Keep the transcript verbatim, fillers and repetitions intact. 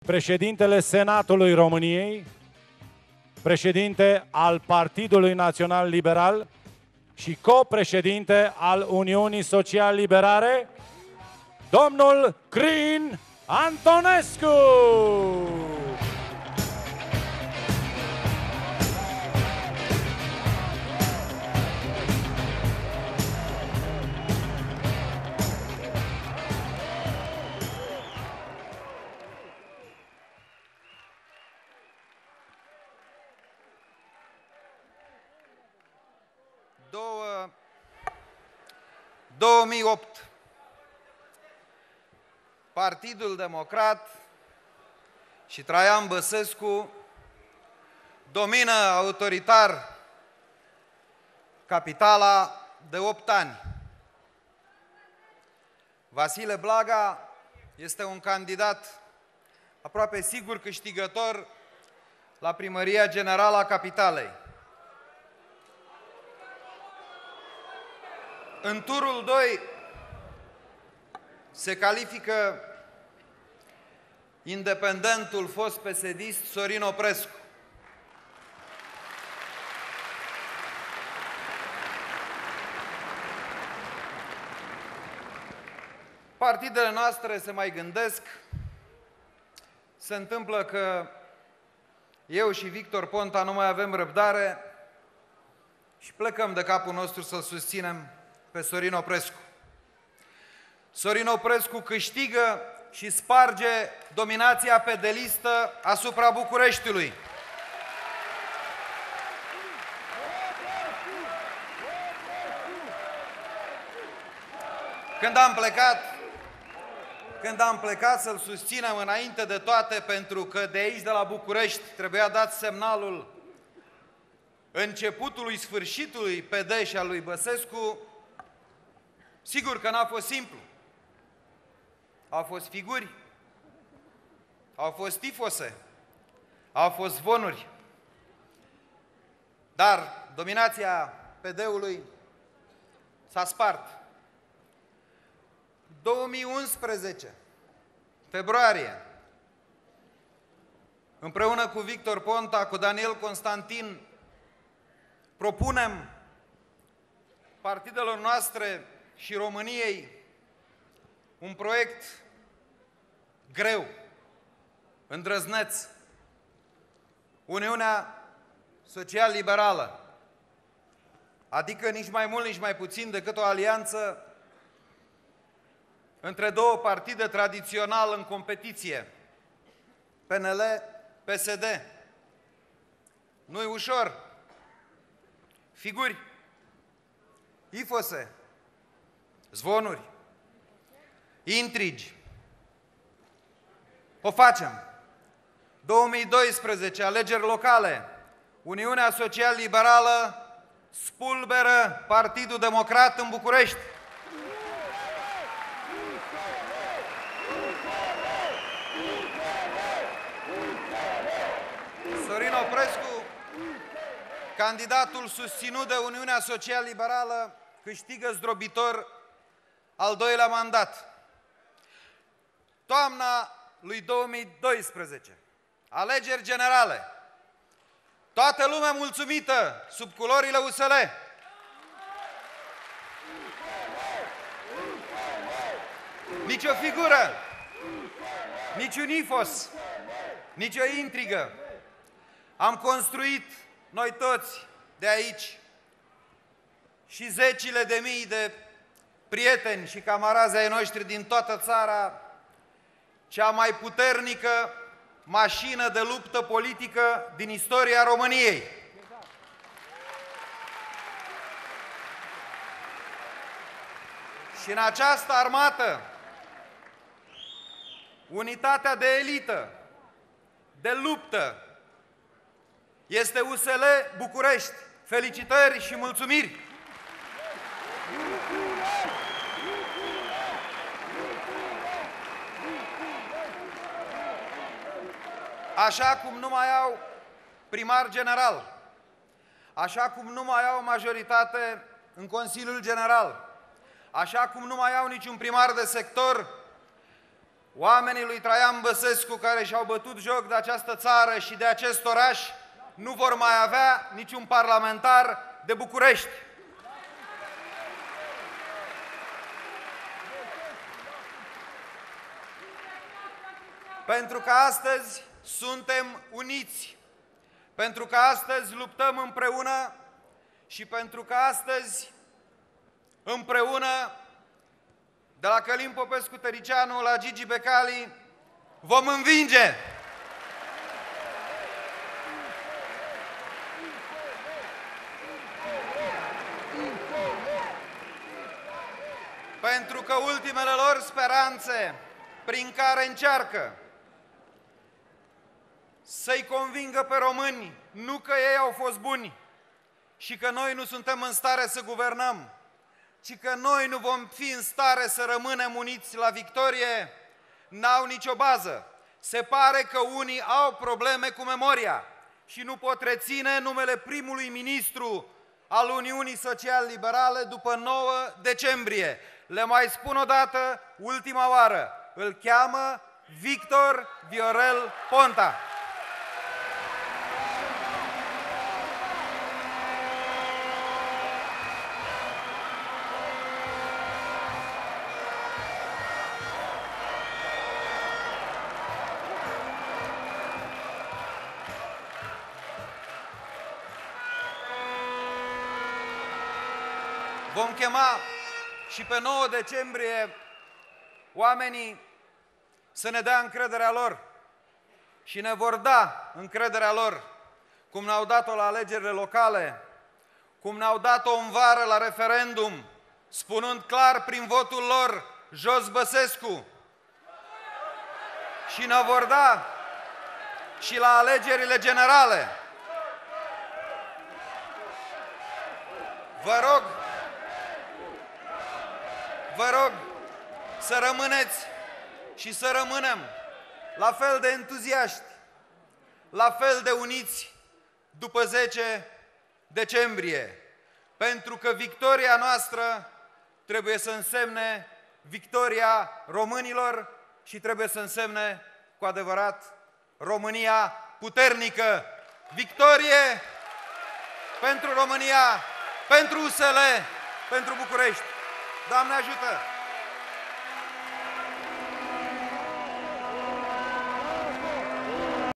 președintele Senatului României, președinte al Partidului Național Liberal și copreședinte al Uniunii Social-Liberare, domnul Crin Antonescu! două mii opt. Partidul Democrat și Traian Băsescu domină autoritar capitala de opt ani. Vasile Blaga este un candidat aproape sigur câștigător la primăria generală a capitalei. În turul doi se califică independentul fost P S D-ist Sorin Oprescu. Partidele noastre se mai gândesc. Se întâmplă că eu și Victor Ponta nu mai avem răbdare și plecăm de capul nostru să-l susținem pe Sorin Oprescu. Sorin Oprescu câștigă și sparge dominația pe de listă asupra Bucureștiului. Când am plecat, când am plecat să-l susținem înainte de toate, pentru că de aici, de la București, trebuia dat semnalul începutului sfârșitului P D și al lui Băsescu, sigur că n-a fost simplu. Au fost figuri, au fost tifose, au fost zvonuri, dar dominația P D-ului s-a spart. două mii unsprezece, februarie, împreună cu Victor Ponta, cu Daniel Constantin, propunem partidelor noastre și României un proiect greu, îndrăzneț, Uniunea Social-Liberală, adică nici mai mult, nici mai puțin decât o alianță între două partide tradițional în competiție, P N L P S D. Nu-i ușor. Figuri, ifose, zvonuri, intrigi. O facem. două mii doisprezece, alegeri locale. Uniunea Social-Liberală spulberă Partidul Democrat în București. Sorin Oprescu, candidatul susținut de Uniunea Social-Liberală, câștigă zdrobitor al doilea mandat. Toamna lui două mii doisprezece, alegeri generale. Toată lumea mulțumită sub culorile U S L. Nici o figură, nici un ifos, nici o intrigă. Am construit noi toți de aici și zecile de mii de prieteni și camarazi ai noștri din toată țara cea mai puternică mașină de luptă politică din istoria României. Și în această armată, unitatea de elită, de luptă, este U S L București. Felicitări și mulțumiri! Așa cum nu mai au primar general, așa cum nu mai au majoritate în Consiliul General, așa cum nu mai au niciun primar de sector, oamenii lui Traian Băsescu care și-au bătut joc de această țară și de acest oraș nu vor mai avea niciun parlamentar de București. Pentru că astăzi suntem uniți, pentru că astăzi luptăm împreună și pentru că astăzi împreună, de la Călin Popescu-Tăricianu la Gigi Becali, vom învinge! Pentru că ultimele lor speranțe prin care încearcă să-i convingă pe români, nu că ei au fost buni și că noi nu suntem în stare să guvernăm, ci că noi nu vom fi în stare să rămânem uniți la victorie, n-au nicio bază. Se pare că unii au probleme cu memoria și nu pot reține numele primului ministru al Uniunii Social-Liberale după nouă decembrie. Le mai spun o dată, ultima oară, îl cheamă Victor Viorel Ponta. Vom chema și pe nouă decembrie oamenii să ne dea încrederea lor și ne vor da încrederea lor, cum ne-au dat-o la alegerile locale, cum ne-au dat-o în vară la referendum, spunând clar prin votul lor jos Băsescu, și ne vor da și la alegerile generale. Vă rog, vă rog să rămâneți și să rămânem la fel de entuziaști, la fel de uniți după zece decembrie, pentru că victoria noastră trebuie să însemne victoria românilor și trebuie să însemne cu adevărat România puternică. Victorie pentru România, pentru U S L, pentru București. Doamne ajută!